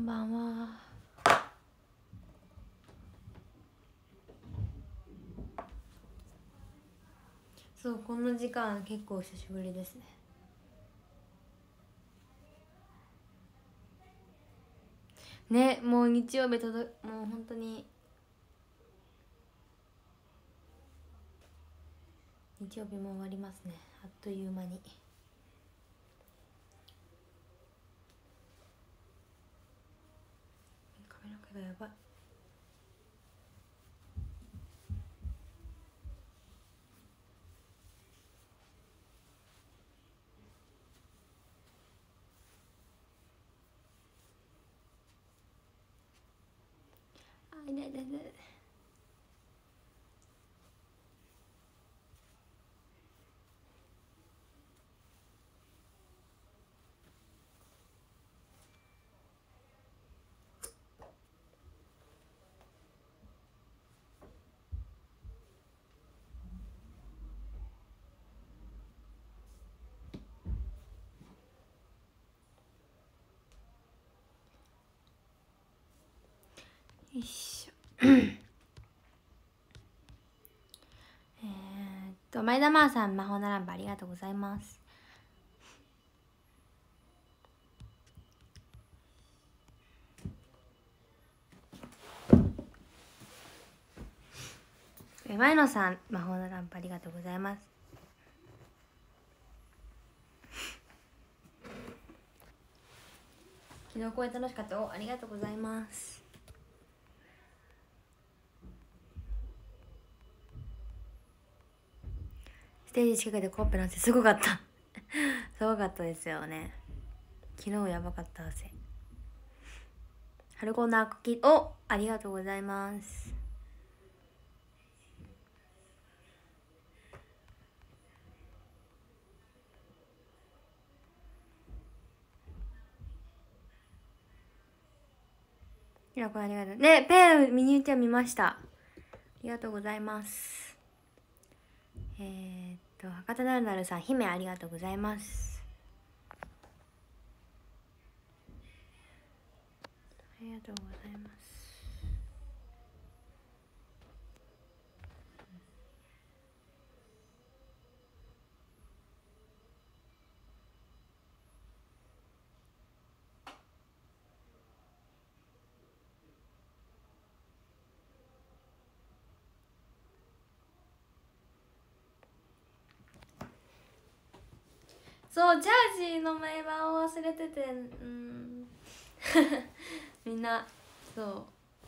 ばんは。そう、この時間結構久しぶりですね。ね、もう日曜日もう本当に日曜日も終わりますね、あっという間に。髪の毛がやばい。あ、いないいないいない。よいしょ前田真央さん、魔法のランプありがとうございます。前野さん、魔法のランプありがとうございます。昨日公演楽しかった。お、ありがとうございます。ステージ近くでコップなんてすごかったすごかったですよね。昨日やばかった汗。春子のあくき、お、ありがとうございます。ひらこありがとうね。ペンミニューチャー見ました。ありがとうございます。博多なるなるさん、姫ありがとうございます。ありがとうございます。そう、ジャージーの毎晩を忘れてて、みんなそう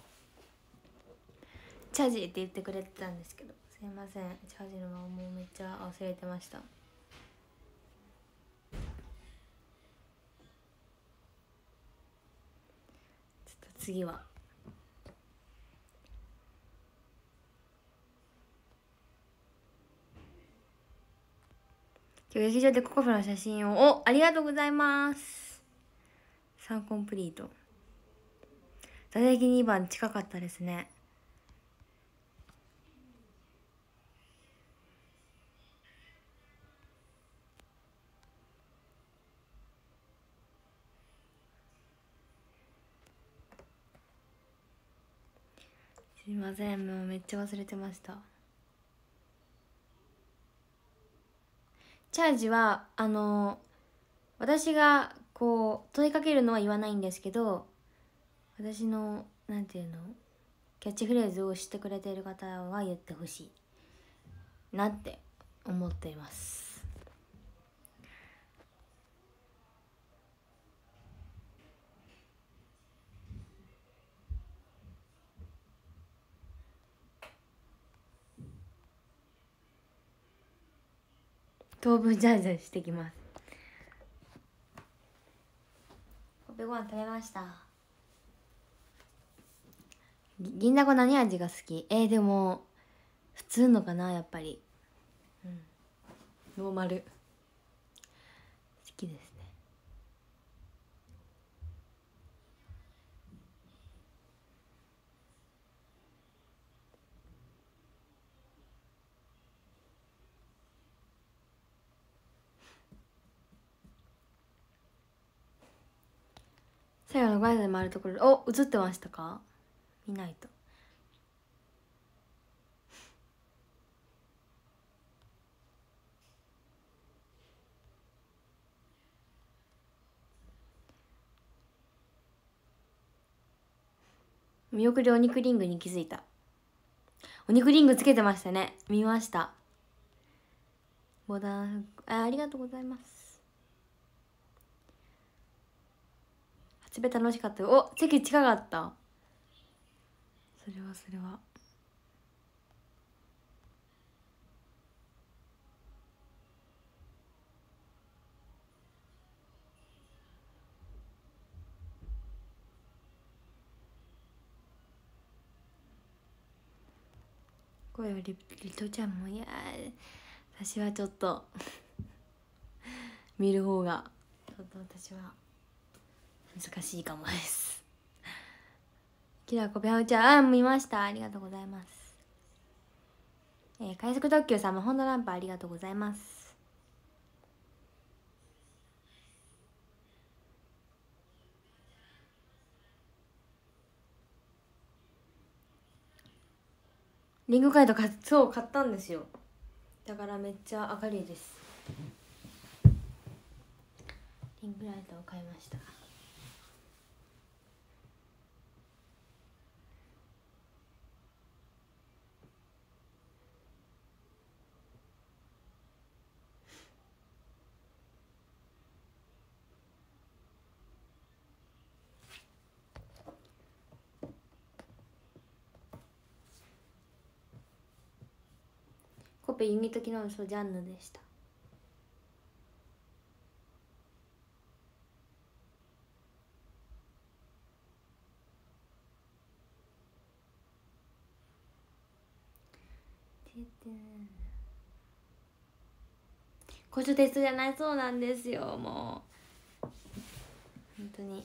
チャージーって言ってくれてたんですけど、すいません、チャージーのままもうめっちゃ忘れてました。ちょっと次は今日劇場でココフの写真を、お、ありがとうございます。3コンプリート。座席2番近かったですね。すいません、もうめっちゃ忘れてました。チャージは私がこう問いかけるのは言わないんですけど、私のなんていうのキャッチフレーズを知ってくれている方は言ってほしいなって思っています。当分ジャージャーしてきます。コッペご飯食べました。銀だこ何味が好き？でも普通のかな、やっぱり。ノーマル好きですね。 最後のご挨拶で回るところで、お、映ってましたか？見ないと。見送りお肉リングに気づいた。お肉リングつけてましたね。見ました。ボタン、ありがとうございます。初べ楽しかったよ。お、席近かった。それはそれは。声はリトちゃんも、いや私はちょっと見る方がちょっと私は難しいかもです。きらこぴゃおちゃん、見ました。ありがとうございます。快速特急さんもホンダランプありがとうございます。リングカイトそう買ったんですよ。だからめっちゃ明るいです。リングライトを買いました。コペユニット機能そうジャンヌでした。交渉テストじゃない、そうなんですよ。もう本当に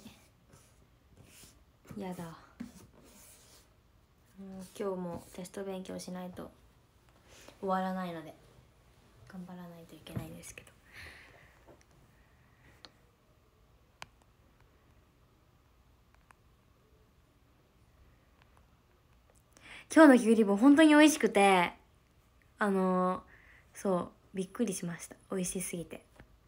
やだ。もう今日もテスト勉強しないと終わらないので頑張らないといけないんですけど。今日のキュウリボ本当に美味しくて、そうびっくりしました。美味しすぎて。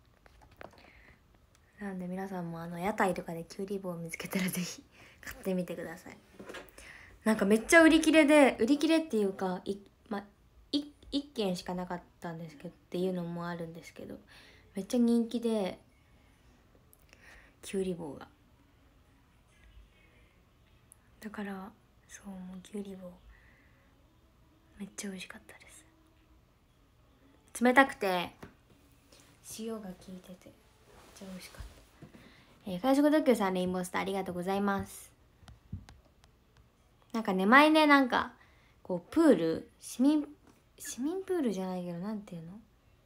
なので皆さんも屋台とかでキュウリ棒を見つけたらぜひ買ってみてください。なんかめっちゃ売り切れっていうか1軒しかなかったんですけどっていうのもあるんですけど、めっちゃ人気でキュウリ棒が。だからそう、もうキュウリ棒めっちゃ美味しかったです。冷たくて塩が効いててめっちゃ美味しかった。快速特急さんレインボースターありがとうございます。なんかね、前ね、なんかこうプール、市民プールじゃないけど、なんていうの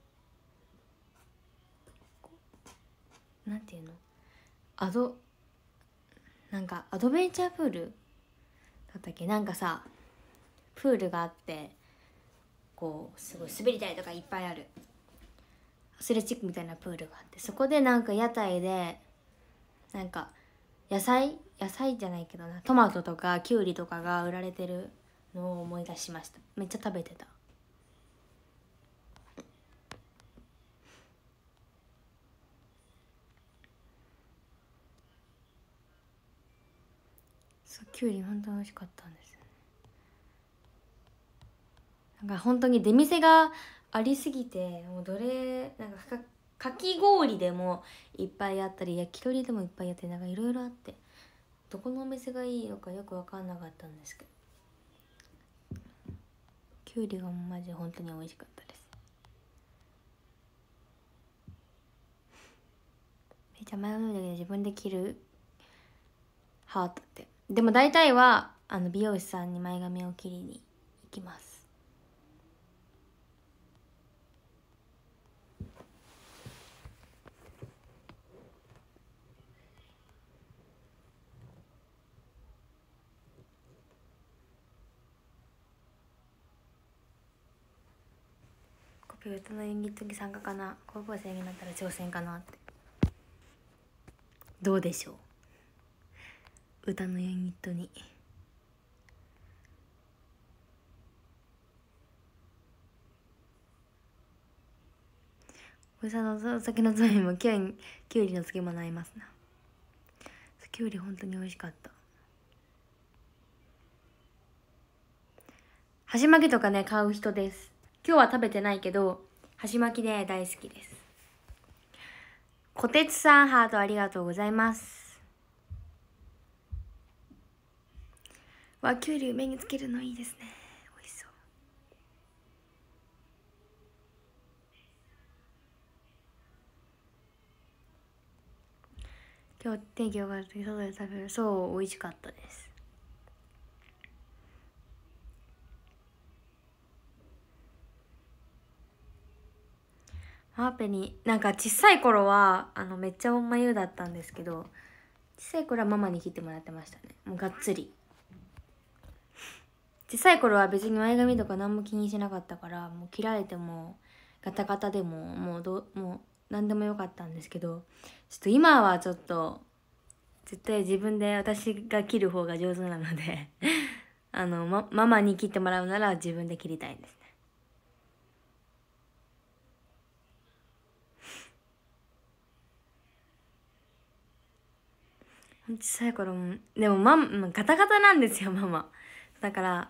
なんかアドベンチャープールだったっけ。なんかさ、プールがあってこうすごい滑り台とかいっぱいあるアスレチックみたいなプールがあって、そこでなんか屋台でなんか野菜じゃないけどな、トマトとかキュウリとかが売られてるのを思い出しました。めっちゃ食べてた。そう、キュウリ本当に美味しかったんですよね。なんか本当に出店がありすぎて、もうなんかかき氷でもいっぱいあったり、焼き鳥でもいっぱいあって、なんかいろいろあって、どこのお店がいいのかよく分かんなかったんですけど、きゅうりがマジ本当に美味しかったです。めっちゃ前のめりだけど自分で着るハートって。でも大体は美容師さんに前髪を切りに行きます。コピー歌の演技的参加かな。高校生になったら挑戦かなって。どうでしょう。 歌のユニットに。おじさんのお酒のつまみもきゅうりの漬物合いますな。きゅうり本当に美味しかった。箸巻きとかね買う人です。今日は食べてないけど箸巻きね大好きです。こてつさんハートありがとうございます。わ、きゅうり梅につけるのいいですね。美味しそう。今日天気良かった時外で食べる。そう美味しかったです。マーペになんか小さい頃はめっちゃ眉だったんですけど、小さい頃はママに切ってもらってましたね。もうがっつり。小さい頃は別に前髪とか何も気にしなかったから、もう切られてもガタガタでももう何でもよかったんですけど、ちょっと今はちょっと絶対自分で私が切る方が上手なのでママに切ってもらうなら自分で切りたいですね。小さい頃もでもガタガタなんですよママ。だから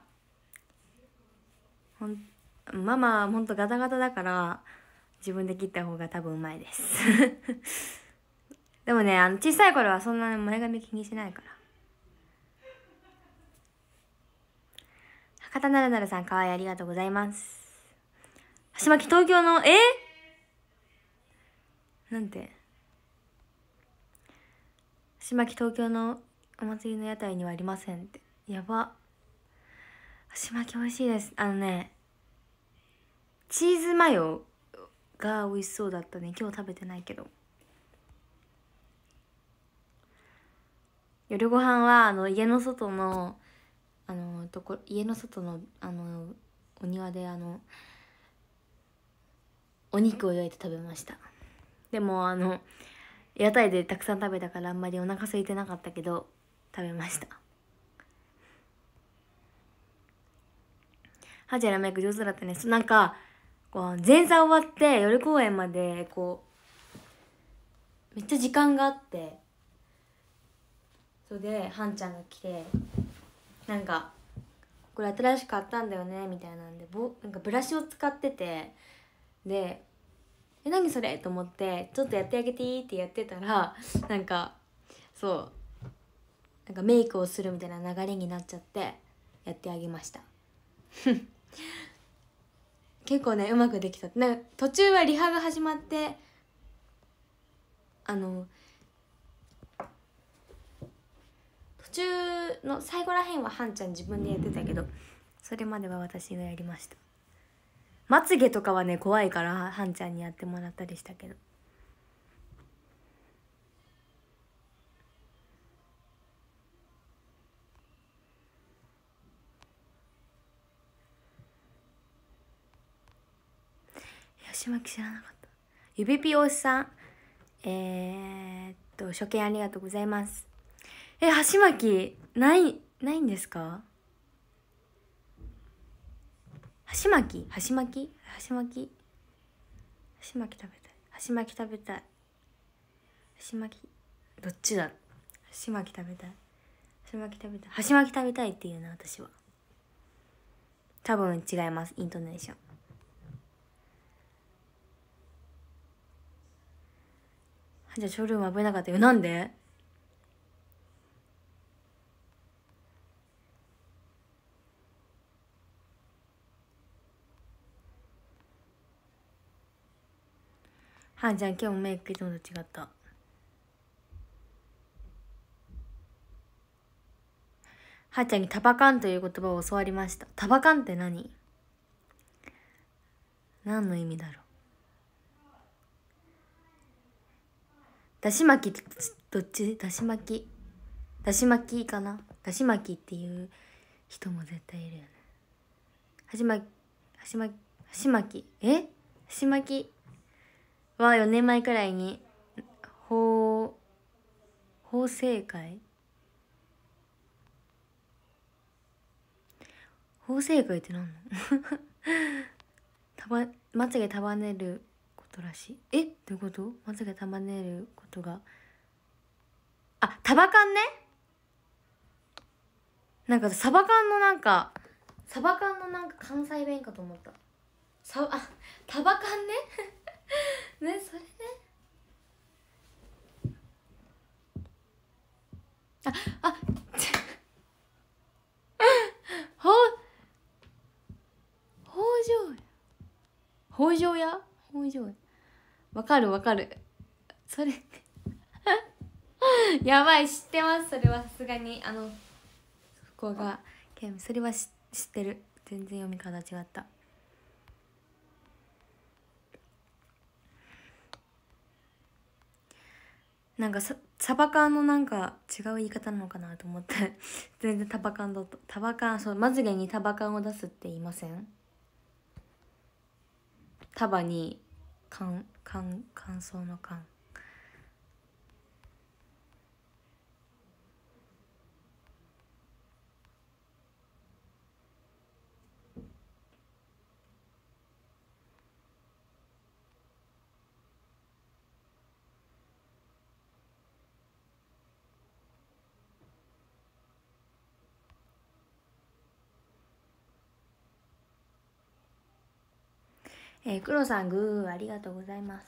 ママほんとガタガタだから自分で切った方が多分うまいですでもね小さい頃はそんな前髪気にしないから。博多なるなるさんかわいいありがとうございます。橋巻東京のなんて橋巻東京のお祭りの屋台にはありませんって。やば。橋巻美味しいです。チーズマヨが美味しそうだったね。今日食べてないけど。夜ご飯は家の外の家の外のお庭でお肉を焼いて食べました。でも屋台でたくさん食べたからあんまりお腹空いてなかったけど食べました。ハジャラメイク上手だったね。なんかこう前座終わって夜公演までこうめっちゃ時間があって、それでハンちゃんが来てなんかこれ新しく買ったんだよねみたいなんでなんかブラシを使ってて、で何それと思ってちょっとやってあげていいってやってたらなんかなんかメイクをするみたいな流れになっちゃってやってあげました結構ねうまくできた。なんか途中はリハが始まって途中の最後らへんはハンちゃん自分でやってたけど、それまでは私がやりました。まつげとかはね怖いからハンちゃんにやってもらったりしたけど。吉巻知らなかった。指ピオさん初見ありがとうございます。箸巻きないんですか？箸巻き食べたい。箸巻きどっちだ。箸巻き食べたいっていうな私は。多分違います、イントネーション。じゃあショールーム危なかったよ。なんで？はんちゃん今日もメイクいつもと違った。はーちゃんにタバカンという言葉を教わりました。タバカンって何の意味だろう。だし巻きどっち？だし巻きかな。だし巻きっていう人も絶対いるよね。箸巻きは4年前くらいに法政会法正解って何のまつげ束ねることらしい。え、どういうこと？まつげ束ねることが、あ、タバカンね。なんかサバ缶のなんか関西弁かと思った。タバカンねね、それね。あほ北条屋。わかるわかる。それやばい、知ってます。それはさすがに福岡県、それは知ってる。全然読み方違った。なんかサバ缶のなんか違う言い方なのかなと思って全然タバカンだと、タバカン、そう、まつげにタバカンを出すって言いません？束に乾燥の乾。黒さんグーありがとうございます。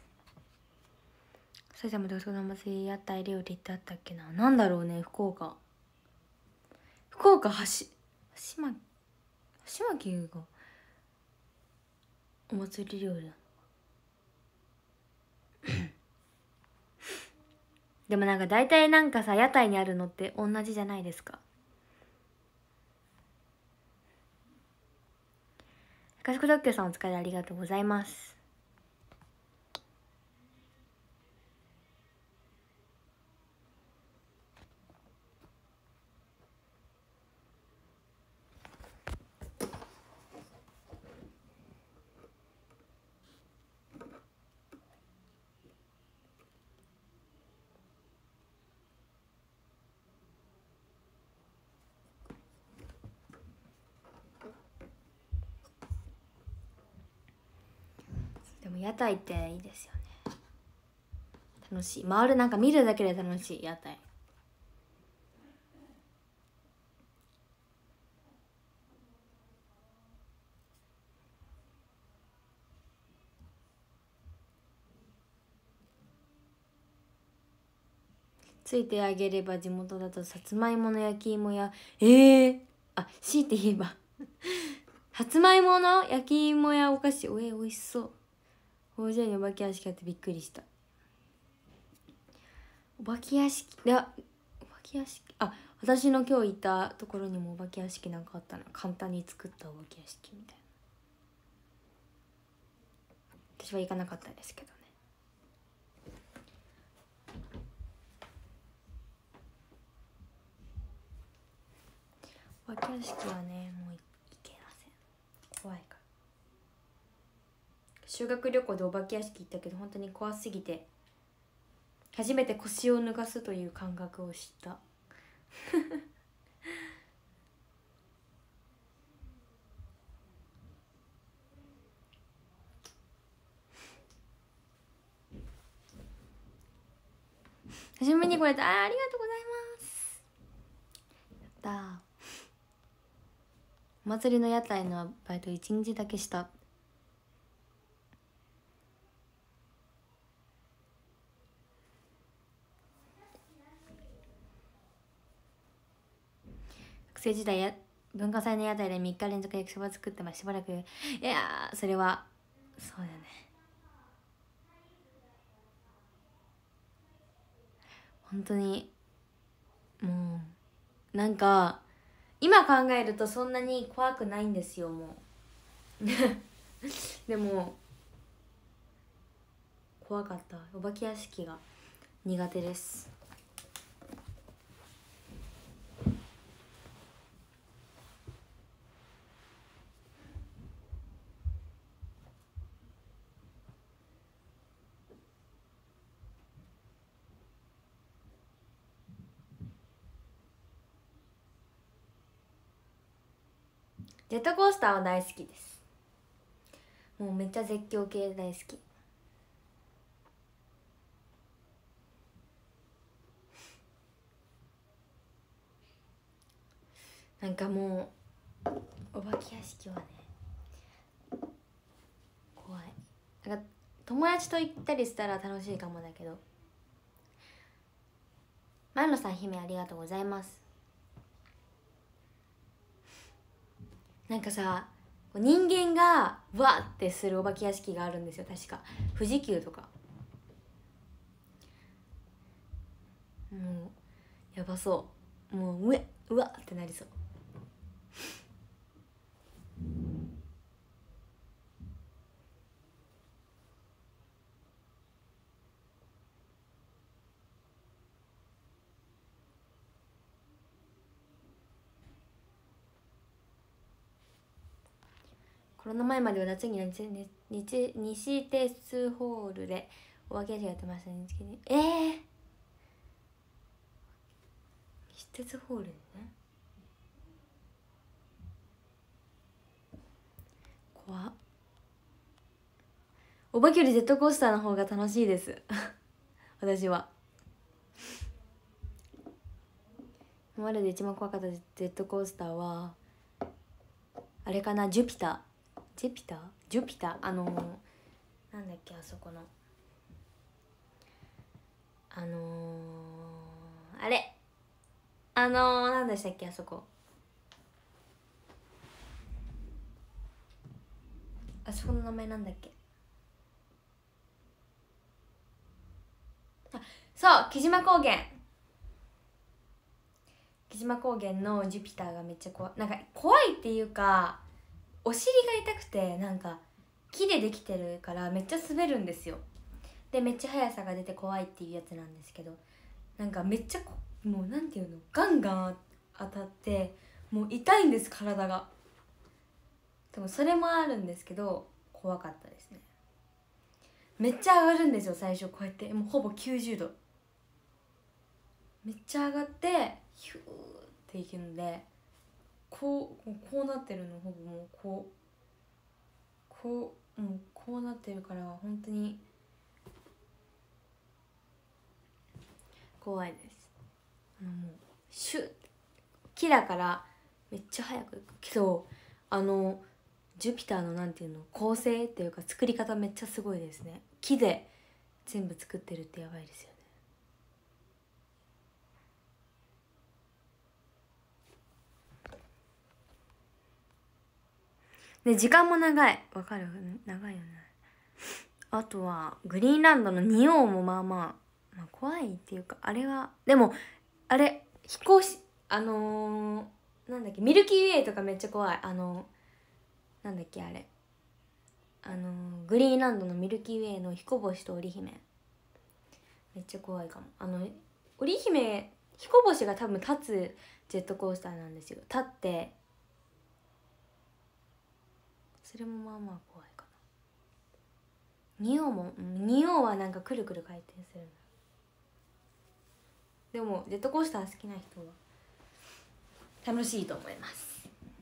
埼玉でおその祭り屋台料理ってあったっけな。なんだろうね。福岡箸巻きがお祭り料理だ。でもなんか大体なんかさ、屋台にあるのって同じじゃないですか。かしこ特急さんお疲れありがとうございます。でも屋台っていいですよね。楽しい。なんか見るだけで楽しい屋台。ついてあげれば地元だとさつまいもの焼き芋や強いて言えばさつまいもの焼き芋やお菓子美味しそう。大勢にお化け屋敷あってびっくりした。お化け屋敷、いや、お化け屋敷、私の今日行ったところにもお化け屋敷なんかあったな。簡単に作ったお化け屋敷みたいな。私は行かなかったですけどね。お化け屋敷はね、もう行けません。怖いから。修学旅行でお化け屋敷行ったけど本当に怖すぎて初めて腰を脱がすという感覚を知った久しぶりにこれありがとうございます。やったー。お祭りの屋台のバイト1日だけした。学生時代文化祭の屋台で3日連続焼きそば作ってしばらく。いやー、それはそうだね。本当にもうなんか今考えるとそんなに怖くないんですよ、もうでも怖かった。お化け屋敷が苦手です。 ジェットコースターは大好きです。もうめっちゃ絶叫系大好き。なんかもうお化け屋敷はね怖い。なんか友達と行ったりしたら楽しいかもだけど。前野さん、姫ありがとうございます。なんかさ、人間がわってするお化け屋敷があるんですよ、確か富士急とか。もうやばそう、もううわってなりそう。コロナ前までは夏に西鉄ホールでお化け屋敷やってましたね。西鉄ホールでね、怖っ。お化けよりジェットコースターの方が楽しいです私は。今までで一番怖かったジェットコースターはあれかな、ジュピター、なんだっけ、あそこのあれなんでしたっけ、あそこの名前なんだっけ。そう木島高原のジュピターがめっちゃ怖い。なんか怖いっていうか、お尻が痛くて、なんか木でできてるからめっちゃ滑るんですよ。でめっちゃ速さが出て怖いっていうやつなんですけど、なんかめっちゃもうなんていうの、ガンガン当たってもう痛いんです、体が。でもそれもあるんですけど怖かったですね。めっちゃ上がるんですよ最初、こうやってもうほぼ90度めっちゃ上がってヒューっていくので、こうなってるの、ほぼもうこうなってるから本当に怖いです。もうシュッ、木だからめっちゃ速く行くけど、ジュピターのなんていうの、構成っていうか作り方めっちゃすごいですね。木で全部作ってるってやばいですよね。で時間も長い、わかる、長いよね。あとはグリーンランドの仁王もまあ怖いっていうか、あれはでもあれ飛行しなんだっけ、ミルキーウェイとかめっちゃ怖い。なんだっけあれ、グリーンランドのミルキーウェイの彦星と織姫めっちゃ怖いかも。織姫、彦星が多分立つジェットコースターなんですよ。立ってそれもまあ怖いかな。仁王はなんかくるくる回転する。でもジェットコースター好きな人は楽しいと思います。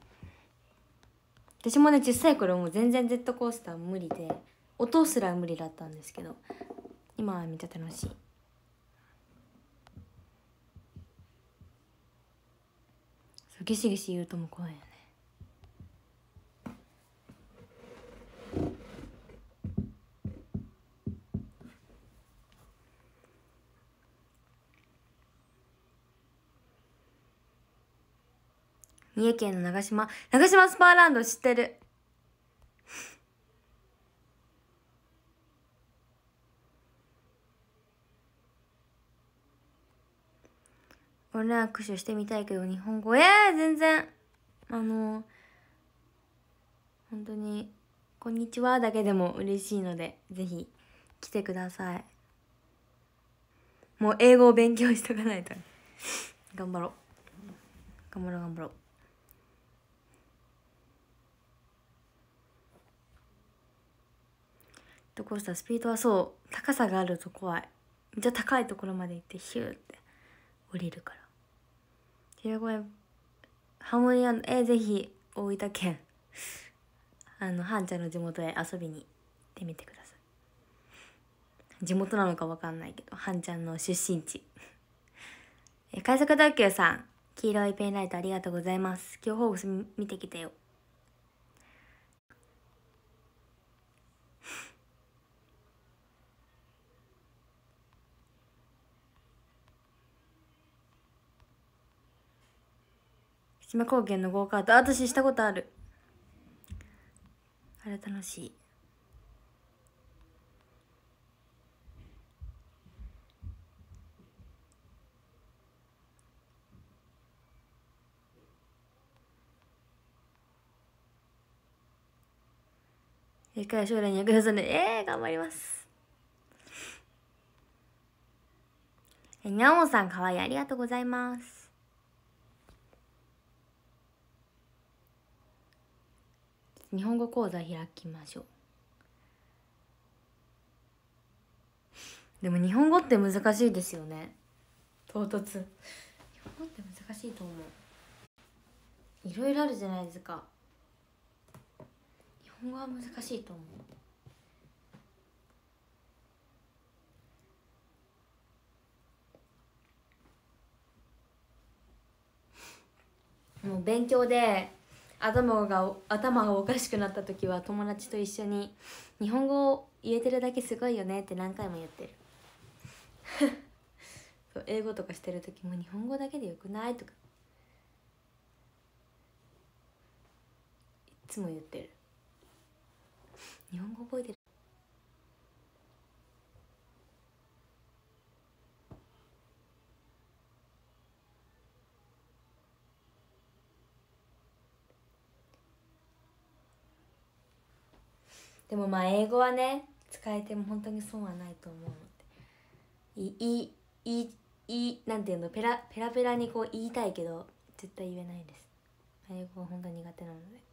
私もね小さい頃も全然ジェットコースター無理で、音すら無理だったんですけど、今はめっちゃ楽しい。そうギシギシ言うとも怖いよね。三重県の長島スパーランド知ってる俺ら握手してみたいけど日本語全然本当にこんにちはだけでも嬉しいのでぜひ来てください。もう英語を勉強しとかないと頑張ろう。ジェットコースタースピードはそう高さがあると怖い。めっちゃ高いところまで行ってヒューって降りるから。ハーモニーぜひ大分県はんちゃんの地元へ遊びに行ってみてください。地元なのかわかんないけど、はんちゃんの出身地。快速特急さん、黄色いペンライトありがとうございます。今日ホークス見てきてよ。島高原のゴーカート、私したことある。あれ楽しい。から将来に役立つので、頑張ります。にゃおさんかわいい、ありがとうございます。日本語講座開きましょう。でも日本語って難しいですよね。唐突。日本語って難しいと思う。いろいろあるじゃないですか。日本語は難しいと思う。もう勉強で頭がおかしくなった時は友達と一緒に日本語を言えてるだけすごいよねって何回も言ってる。そう、英語とかしてる時も日本語だけでよくないとかいつも言ってる。日本語覚えてる。でもまあ英語はね使えても本当に損はないと思うので、なんていうの、ペラペラにこう言いたいけど絶対言えないです。英語は本当に苦手なので。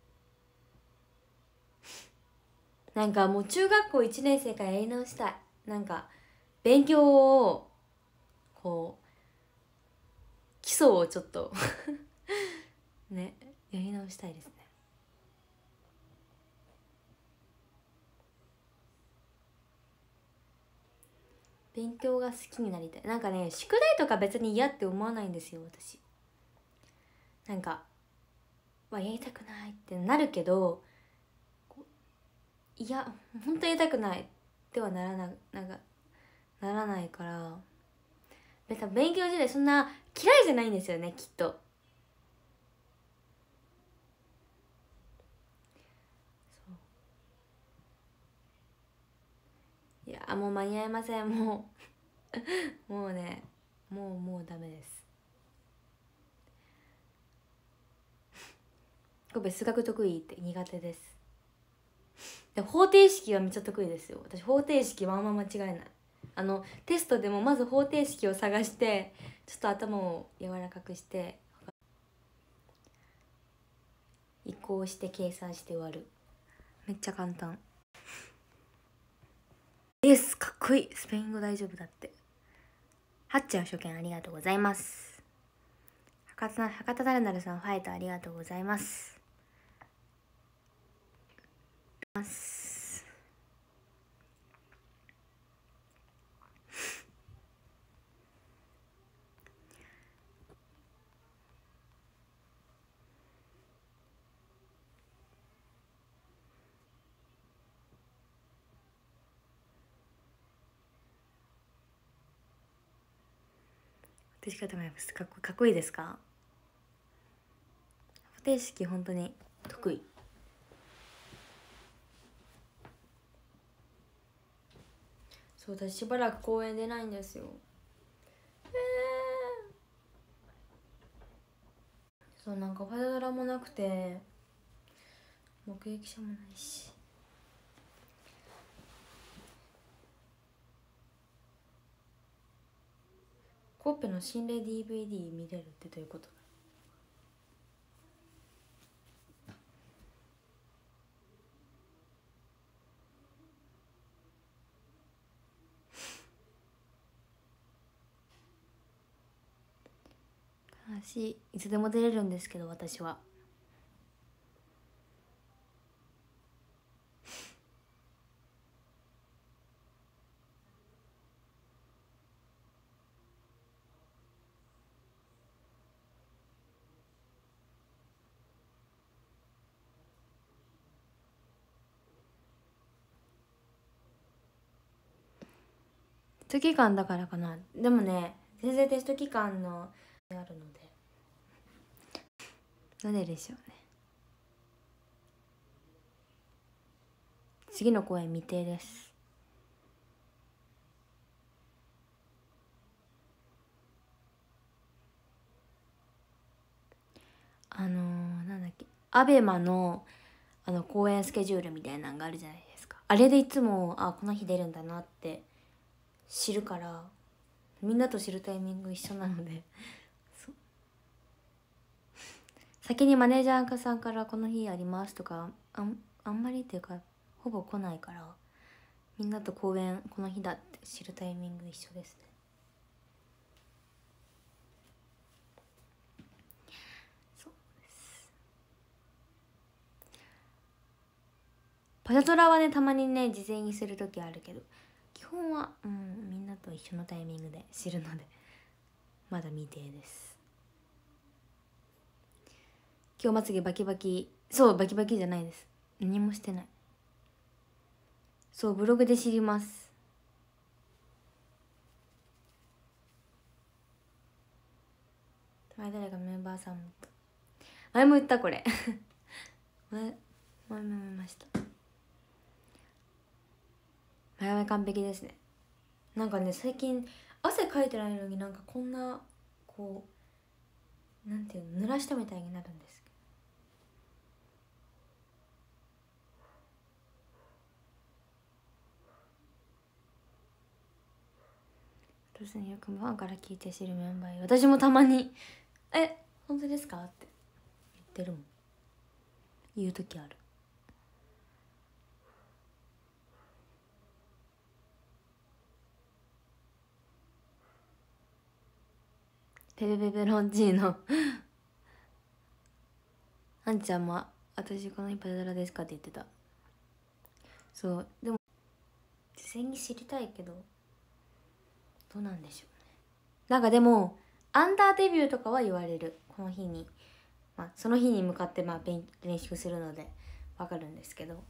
なんかもう中学校1年生からやり直したい。なんか勉強をこう基礎をちょっとねやり直したいですね。勉強が好きになりたい。なんかね宿題とか別に嫌って思わないんですよ私。なんかやりたくないってなるけど、いや本当やりたくないってはならないから、多分勉強自体そんな嫌いじゃないんですよねきっと。いやもう間に合いません。もうもうねもうダメです。ごめん、数学得意って苦手です。で方程式はめっちゃ得意ですよ。私方程式はあんま間違えない。テストでもまず方程式を探してちょっと頭を柔らかくして移行して計算して終わる。めっちゃ簡単です。かっこいい。スペイン語大丈夫だって。ハッチャー初見ありがとうございます。博多なるなるさんファイトありがとうございます。私方もかっこいいですか。方程式本当に得意。そうだ、しばらく公園出ないんですよ。そうなんかパラドラもなくて目撃者もないし。コッペの心霊 DVD 見れるってどういうこと？悲しい。いつでも出れるんですけど私は。 ト期間だからかな。でもね全然テスト期間のあるので、なんででしょうね。次の公演未定です。なんだっけ、アベマの公演スケジュールみたいなのがあるじゃないですか。あれでいつもこの日出るんだなって知るから、みんなと知るタイミング一緒なのでそう先にマネージャーさんからこの日ありますとかあんまりっていうかほぼ来ないから、みんなと公演この日だって知るタイミング一緒ですね。そうです。パシャトラはねたまにね事前にする時あるけど、基本はみんなと一緒のタイミングで知るのでまだ未定です。今日まつげバキバキ、そうバキバキじゃないです、何もしてない。そうブログで知ります。前誰かメンバーさんも前も言ったこれ前も言いました。前は完璧ですね。なんかね最近汗かいてないのになんかこんなこうなんていうの、濡らしたみたいになるんですけど、突然よくファンから聞いて知るメンバー、私もたまに「え本当ですか?」って言ってるもん、言う時ある。ペペペペロンチーノあんちゃんも「私この日パズドラですか?」って言ってた。そうでも事前に知りたいけどどうなんでしょうね。なんかでもアンダーデビューとかは言われる、この日に、その日に向かって練習するのでわかるんですけど、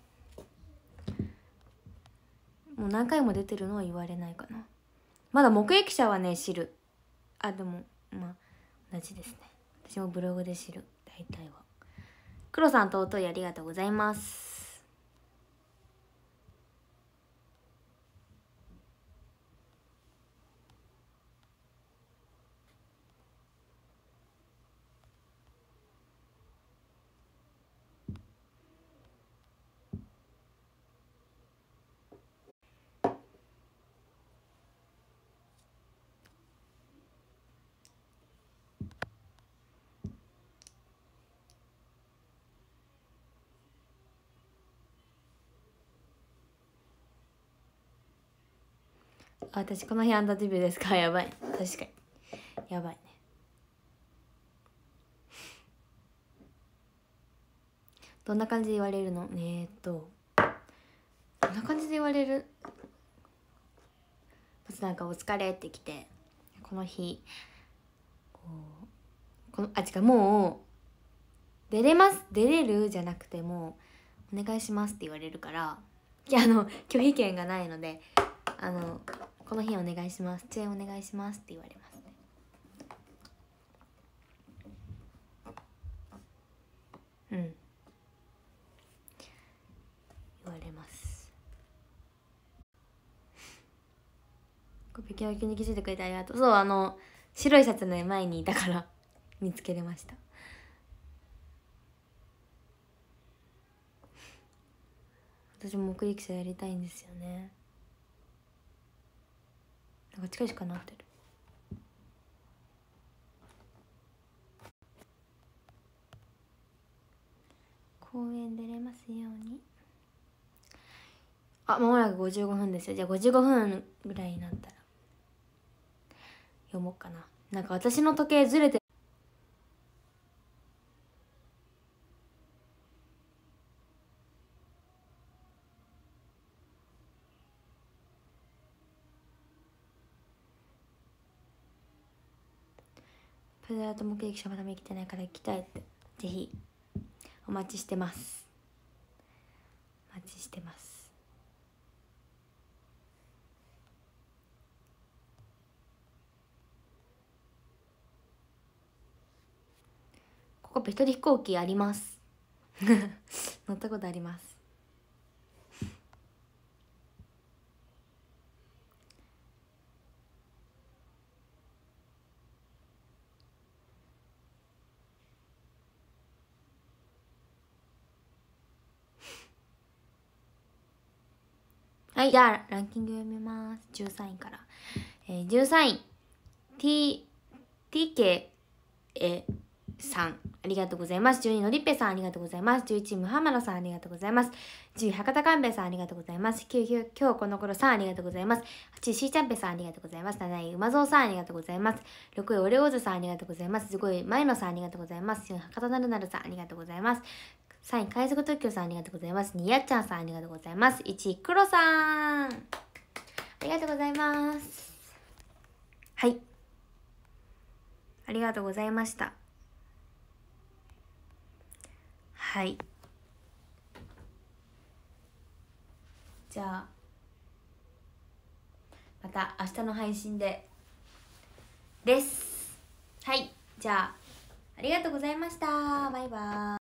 もう何回も出てるのは言われないかな。まだ目撃者はね知る。でも同じですね。私もブログで知る、大体は。黒さん尊いありがとうございます。私この日アンダーデビューですか？やばい、確かにやばいね。どんな感じで言われるの？どんな感じで言われる？まずなんか「お疲れ」って来て、この日違う、もう出れるじゃなくて、もうお願いしますって言われるから、拒否権がないので、この日お願いします、出演お願いしますって言われますね。言われます。北京沖に気づいてくれてありがとう。そう白いシャツの前にいたから見つけれました。私も目撃者やりたいんですよね。なんか近いしかなってる。公園出れますように。間もなく55分ですよ。じゃあ55分ぐらいになったら読もうかな。なんか私の時計ずれてプレゼント目撃者まだ見来てないから行きたいって。ぜひお待ちしてます。お待ちしてます。 コペ一人飛行機あります乗ったことあります。はい、じゃあランキング読みます。13位から、13位 TK さんありがとうございます。12位のりっぺさんありがとうございます。11位ムハマドさんありがとうございます。10位博多勘兵衛さんありがとうございます。9位今日この頃さんありがとうございます。8位しーちゃんぺさんありがとうございます。7位馬蔵さんありがとうございます。6位オレオーズさんありがとうございます。5位前野さんありがとうございます。4位博多なるなるさんありがとうございます。3位海賊特許さんありがとうございます。2位やっちゃんさんありがとうございます。1位クロさんありがとうございます。はい、ありがとうございました。はい、じゃあまた明日の配信です。はい、じゃあありがとうございました。バイバーイ。